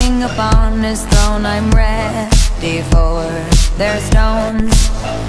king upon his throne. I'm ready for their stones.